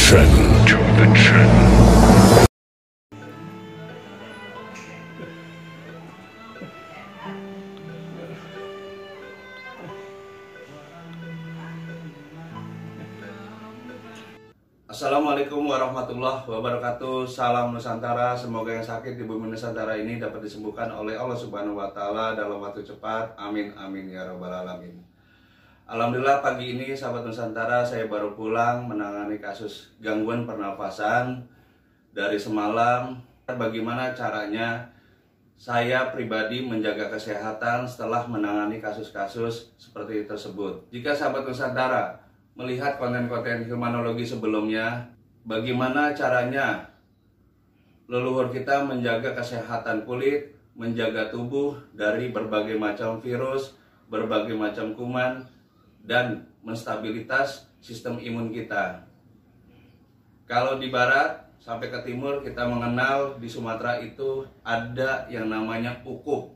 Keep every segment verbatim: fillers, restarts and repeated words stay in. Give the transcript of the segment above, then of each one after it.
trend, to the trend. Assalamualaikum warahmatullahi wabarakatuh. Salam Nusantara. Semoga yang sakit di bumi Nusantara ini dapat disembuhkan oleh Allah Subhanahu wa Ta'ala dalam waktu cepat. Amin amin ya rabbal alamin. Alhamdulillah, pagi ini sahabat Nusantara, saya baru pulang menangani kasus gangguan pernafasan dari semalam. Bagaimana caranya saya pribadi menjaga kesehatan setelah menangani kasus-kasus seperti tersebut. Jika sahabat Nusantara melihat konten-konten humanologi sebelumnya, bagaimana caranya leluhur kita menjaga kesehatan kulit, menjaga tubuh dari berbagai macam virus, berbagai macam kuman, dan menstabilitas sistem imun kita. Kalau di barat sampai ke timur, kita mengenal di Sumatera itu ada yang namanya ukuk.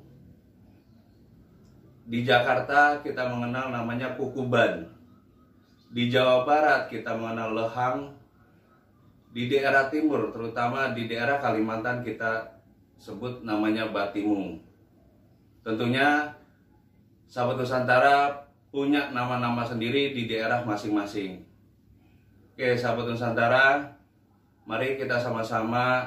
Di Jakarta kita mengenal namanya kukuban. Di Jawa Barat kita mengenal lehang. Di daerah timur, terutama di daerah Kalimantan, kita sebut namanya batimung. Tentunya sahabat Nusantara punya nama-nama sendiri di daerah masing-masing. Oke sahabat Nusantara, mari kita sama-sama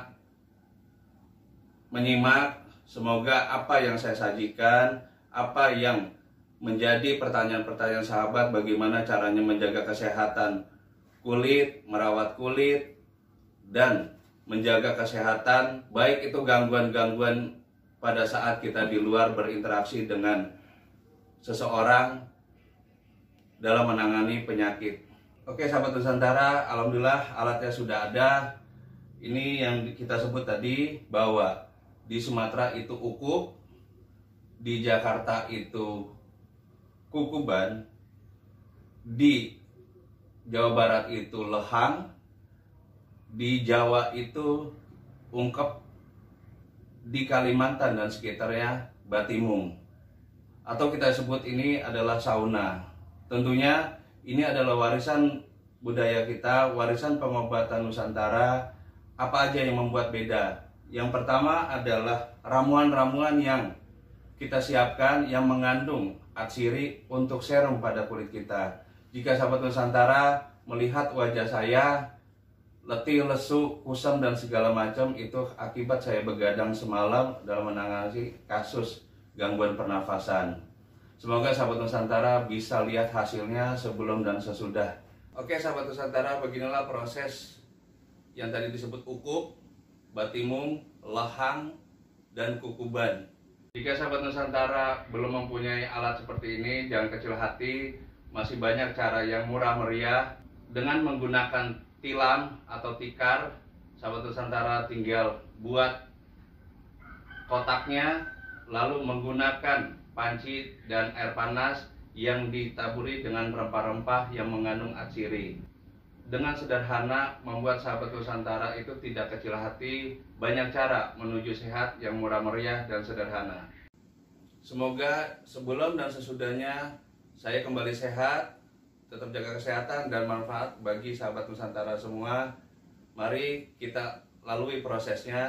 menyimak. Semoga apa yang saya sajikan, apa yang menjadi pertanyaan-pertanyaan sahabat, bagaimana caranya menjaga kesehatan kulit, merawat kulit, dan menjaga kesehatan, baik itu gangguan-gangguan pada saat kita di luar berinteraksi dengan seseorang dalam menangani penyakit. Oke sahabat Nusantara, alhamdulillah alatnya sudah ada. Ini yang kita sebut tadi, bahwa di Sumatera itu ukuk, di Jakarta itu kukuban, di Jawa Barat itu lehang, di Jawa itu ungkep, di Kalimantan dan sekitarnya batimung, atau kita sebut ini adalah sauna. Tentunya ini adalah warisan budaya kita, warisan pengobatan Nusantara. Apa aja yang membuat beda? Yang pertama adalah ramuan-ramuan yang kita siapkan yang mengandung atsiri untuk serum pada kulit kita. Jika sahabat Nusantara melihat wajah saya letih, lesu, kusam dan segala macam, itu akibat saya begadang semalam dalam menangani kasus gangguan pernafasan. Semoga sahabat Nusantara bisa lihat hasilnya sebelum dan sesudah. Oke sahabat Nusantara, beginilah proses yang tadi disebut ukuk, batimung, lehang, dan kukuban. Jika sahabat Nusantara belum mempunyai alat seperti ini, jangan kecil hati. Masih banyak cara yang murah meriah. Dengan menggunakan tilam atau tikar, sahabat Nusantara tinggal buat kotaknya, lalu menggunakan panci dan air panas yang ditaburi dengan rempah-rempah yang mengandung atsiri. Dengan sederhana membuat sahabat Nusantara itu tidak kecil hati. Banyak cara menuju sehat yang murah meriah dan sederhana. Semoga sebelum dan sesudahnya saya kembali sehat, tetap jaga kesehatan dan manfaat bagi sahabat Nusantara semua. Mari kita lalui prosesnya.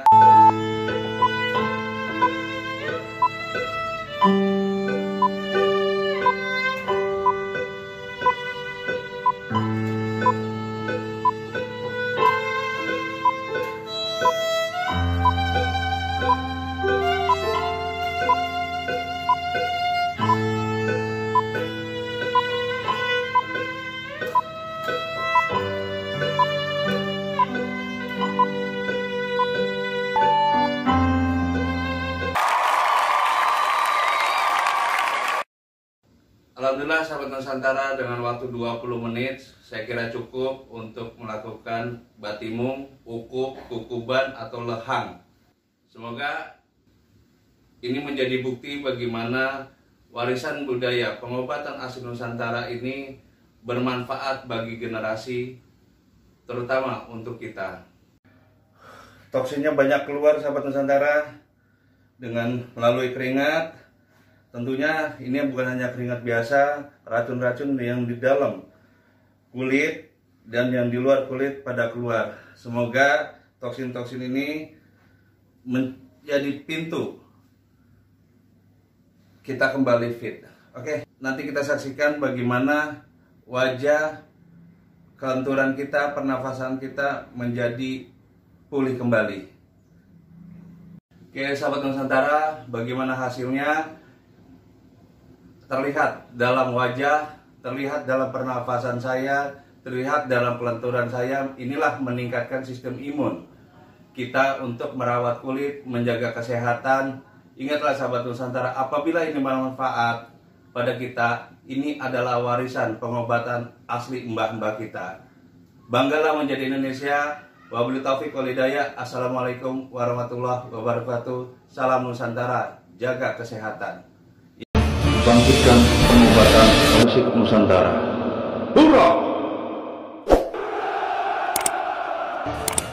Alhamdulillah sahabat Nusantara, dengan waktu dua puluh menit saya kira cukup untuk melakukan batimung, ukuk, kukuban atau lehang. Semoga ini menjadi bukti bagaimana warisan budaya pengobatan asli Nusantara ini bermanfaat bagi generasi, terutama untuk kita. Toksinnya banyak keluar sahabat Nusantara dengan melalui keringat. Tentunya ini bukan hanya keringat biasa, racun-racun yang di dalam kulit dan yang di luar kulit pada keluar. Semoga toksin-toksin ini menjadi pintu kita kembali fit. Oke, nanti kita saksikan bagaimana wajah, kelenturan kita, pernafasan kita menjadi pulih kembali. Oke, sahabat Nusantara, bagaimana hasilnya? Terlihat dalam wajah, terlihat dalam pernafasan saya, terlihat dalam kelenturan saya. Inilah meningkatkan sistem imun kita untuk merawat kulit, menjaga kesehatan. Ingatlah sahabat Nusantara, apabila ini bermanfaat pada kita, ini adalah warisan pengobatan asli mbah-mbah kita. Banggalah menjadi Indonesia. Wabillahi taufiq wal hidayah. Assalamualaikum warahmatullahi wabarakatuh. Salam Nusantara, jaga kesehatan. Bangkitkan pengobatan musik Nusantara. Hurrah!